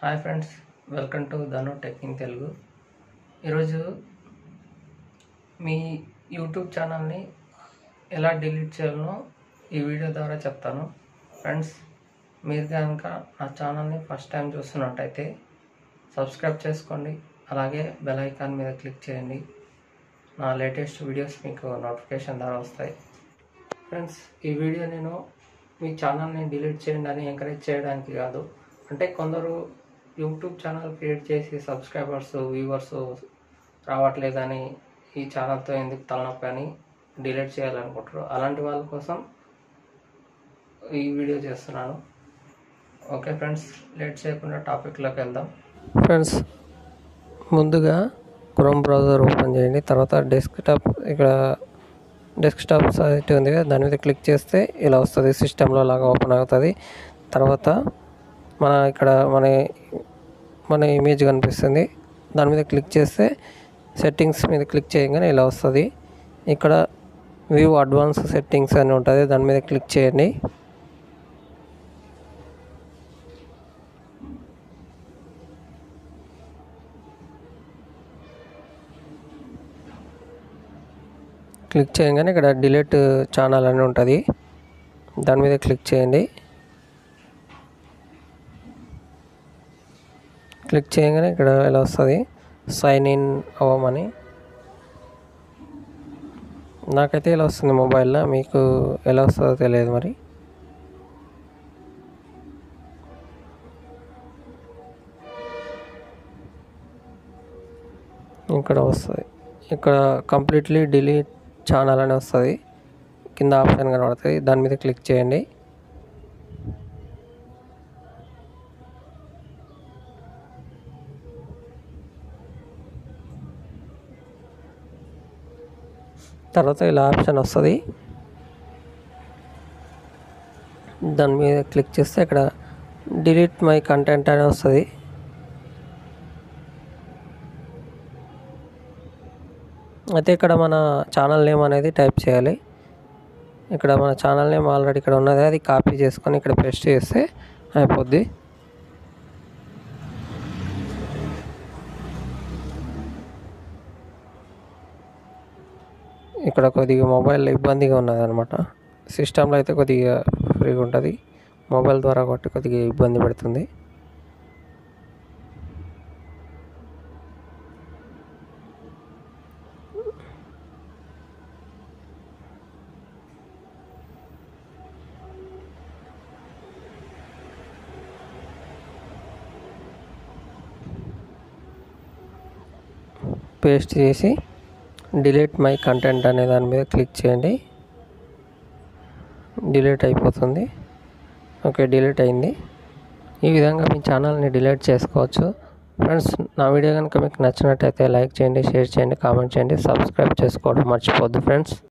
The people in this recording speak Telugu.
Hi friends, welcome to Dhanu tech in Telugu. ఈరోజు మీ యూట్యూబ్ ఛానల్ని ఎలా డిలీట్ చేయాలనో ఈ వీడియో ద్వారా చెప్తాను. ఫ్రెండ్స్, మీరు కనుక నా ఛానల్ని ఫస్ట్ టైం చూస్తున్నట్టయితే సబ్స్క్రైబ్ చేసుకోండి, అలాగే బెల్ ఐకాన్ మీద క్లిక్ చేయండి. నా లేటెస్ట్ వీడియోస్ మీకు నోటిఫికేషన్ ద్వారా వస్తాయి. ఫ్రెండ్స్, ఈ వీడియో నేను మీ ఛానల్ని డిలీట్ చేయండి అని ఎంకరేజ్ చేయడానికి కాదు. అంటే కొందరు యూట్యూబ్ ఛానల్ క్రియేట్ చేసి సబ్స్క్రైబర్స్ వ్యూవర్స్ రావట్లేదని ఈ ఛానల్తో ఎందుకు తలనొప్పి అని డిలీట్ చేయాలనుకుంటారు. అలాంటి వాళ్ళ కోసం ఈ వీడియో చేస్తున్నాను. ఓకే ఫ్రెండ్స్, లేట్ చేయకుండా టాపిక్లోకి వెళ్దాం. ఫ్రెండ్స్, ముందుగా క్రోమ్ బ్రౌజర్ ఓపెన్ చేయండి. తర్వాత డెస్క్టాప్ సైట్ ఉంది కదా, దాని మీద క్లిక్ చేస్తే ఇలా వస్తుంది. సిస్టంలో లాగా ఓపెన్ అవుతుంది. తర్వాత మన ఇమేజ్ కనిపిస్తుంది. దాని మీద క్లిక్ చేస్తే సెట్టింగ్స్ మీద క్లిక్ చేయగానే ఇలా వస్తుంది. ఇక్కడ వ్యూ అడ్వాన్స్ సెట్టింగ్స్ అని ఉంటుంది, దాని మీద క్లిక్ చేయండి. క్లిక్ చేయగానే ఇక్కడ డిలీట్ ఛానల్ అని ఉంటుంది, దాని మీద క్లిక్ చేయండి. క్లిక్ చేయగానే ఇక్కడ ఎలా వస్తుంది, సైన్ ఇన్ అవ్వమని. నాకైతే ఇలా వస్తుంది మొబైల్లో, మీకు ఎలా వస్తుందో తెలియదు మరి. ఇక్కడ వస్తుంది, ఇక్కడ కంప్లీట్లీ డిలీట్ ఛానల్ అని వస్తుంది. కింద ఆప్షన్ కనబడుతుంది, దాని మీద క్లిక్ చేయండి. తర్వాత ఇలా ఆప్షన్ వస్తుంది, దాని మీద క్లిక్ చేస్తే ఇక్కడ డిలీట్ మై కంటెంట్ అని వస్తుంది. అయితే ఇక్కడ మన ఛానల్ నేమ్ అనేది టైప్ చేయాలి. ఇక్కడ మన ఛానల్ నేమ్ ఆల్రెడీ ఇక్కడ ఉన్నది, అది కాపీ చేసుకొని ఇక్కడ పేస్ట్ చేస్తే అయిపోద్ది. ఇక్కడ కొద్దిగా మొబైల్ ఇబ్బందిగా ఉన్నది అనమాట. సిస్టంలో అయితే కొద్దిగా ఫ్రీగా ఉంటుంది, మొబైల్ ద్వారా కొట్టి కొద్దిగా ఇబ్బంది పెడుతుంది. పేస్ట్ చేసి డిలీట్ మై కంటెంట్ అనే దాని మీద క్లిక్ చేయండి. డిలీట్ అయిపోతుంది. ఓకే, డిలీట్ అయింది. ఈ విధంగా మీ ఛానల్ని డిలీట్ చేసుకోవచ్చు. ఫ్రెండ్స్, నా వీడియో కనుక మీకు నచ్చినట్టయితే లైక్ చేయండి, షేర్ చేయండి, కామెంట్ చేయండి, సబ్స్క్రైబ్ చేసుకోవడం మర్చిపోవద్దు ఫ్రెండ్స్.